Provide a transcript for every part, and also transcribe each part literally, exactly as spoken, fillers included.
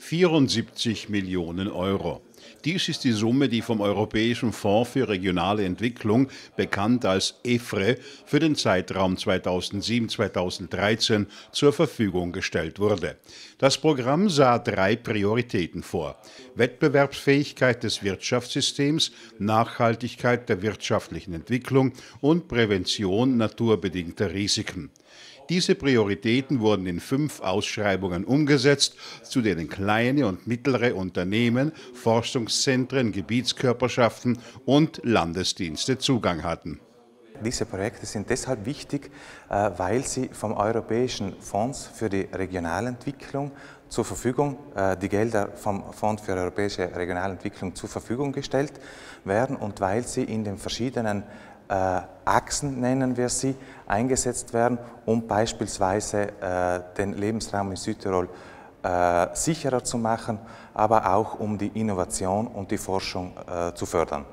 vierundsiebzig Millionen Euro. Dies ist die Summe, die vom Europäischen Fonds für regionale Entwicklung, bekannt als E F R E, für den Zeitraum zweitausendsieben bis zweitausenddreizehn zur Verfügung gestellt wurde. Das Programm sah drei Prioritäten vor: Wettbewerbsfähigkeit des Wirtschaftssystems, Nachhaltigkeit der wirtschaftlichen Entwicklung und Prävention naturbedingter Risiken. Diese Prioritäten wurden in fünf Ausschreibungen umgesetzt, zu denen kleine und mittlere Unternehmen, Forschungszentren, Gebietskörperschaften und Landesdienste Zugang hatten. Diese Projekte sind deshalb wichtig, weil sie vom Europäischen Fonds für die Regionalentwicklung zur Verfügung, die Gelder vom Fonds für europäische Regionalentwicklung zur Verfügung gestellt werden und weil sie in den verschiedenen Äh, Achsen, nennen wir sie, eingesetzt werden, um beispielsweise äh, den Lebensraum in Südtirol äh, sicherer zu machen, aber auch um die Innovation und die Forschung äh, zu fördern.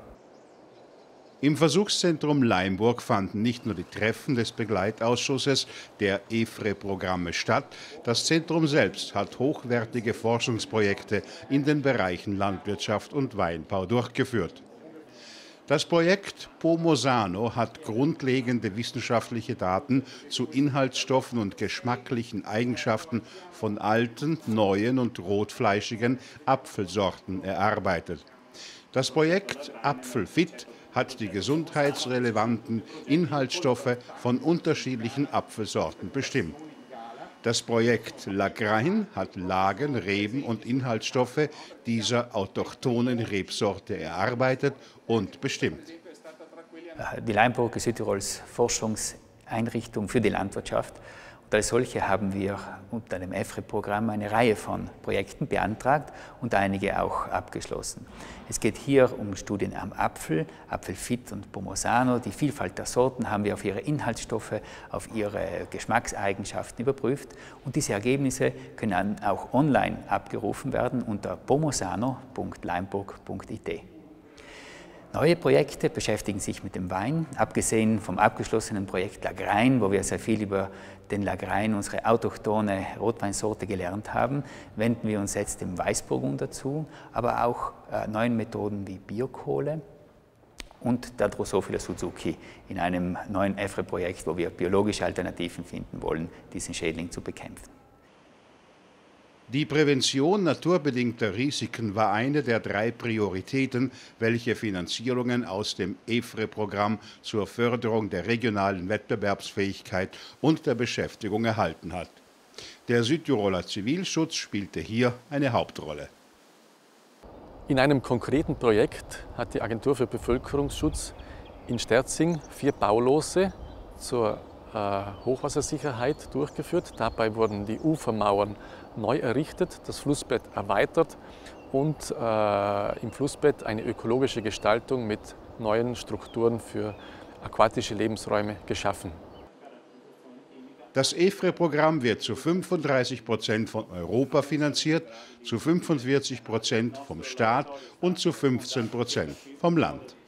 Im Versuchszentrum Leimburg fanden nicht nur die Treffen des Begleitausschusses der E F R E-Programme statt, das Zentrum selbst hat hochwertige Forschungsprojekte in den Bereichen Landwirtschaft und Weinbau durchgeführt. Das Projekt Pomosano hat grundlegende wissenschaftliche Daten zu Inhaltsstoffen und geschmacklichen Eigenschaften von alten, neuen und rotfleischigen Apfelsorten erarbeitet. Das Projekt Apfelfit hat die gesundheitsrelevanten Inhaltsstoffe von unterschiedlichen Apfelsorten bestimmt. Das Projekt Lagrein hat Lagen, Reben und Inhaltsstoffe dieser autochthonen Rebsorte erarbeitet und bestimmt. Die Leimburg ist Südtirols Forschungseinrichtung für die Landwirtschaft. Und als solche haben wir unter dem E F R E-Programm eine Reihe von Projekten beantragt und einige auch abgeschlossen. Es geht hier um Studien am Apfel, Apfelfit und Pomosano. Die Vielfalt der Sorten haben wir auf ihre Inhaltsstoffe, auf ihre Geschmackseigenschaften überprüft. Und diese Ergebnisse können auch online abgerufen werden unter pomosano punkt leimburg punkt I T. Neue Projekte beschäftigen sich mit dem Wein. Abgesehen vom abgeschlossenen Projekt Lagrein, wo wir sehr viel über den Lagrein, unsere autochthone Rotweinsorte, gelernt haben, wenden wir uns jetzt dem Weißburgunder zu, aber auch äh, neuen Methoden wie Biokohle und der Drosophila Suzuki in einem neuen E F R E-Projekt, wo wir biologische Alternativen finden wollen, diesen Schädling zu bekämpfen. Die Prävention naturbedingter Risiken war eine der drei Prioritäten, welche Finanzierungen aus dem E F R E-Programm zur Förderung der regionalen Wettbewerbsfähigkeit und der Beschäftigung erhalten hat. Der Südtiroler Zivilschutz spielte hier eine Hauptrolle. In einem konkreten Projekt hat die Agentur für Bevölkerungsschutz in Sterzing vier Baulose zur Hochwassersicherheit durchgeführt. Dabei wurden die Ufermauern neu errichtet, das Flussbett erweitert und äh, im Flussbett eine ökologische Gestaltung mit neuen Strukturen für aquatische Lebensräume geschaffen. Das E F R E-Programm wird zu fünfunddreißig Prozent von Europa finanziert, zu fünfundvierzig Prozent vom Staat und zu fünfzehn Prozent vom Land.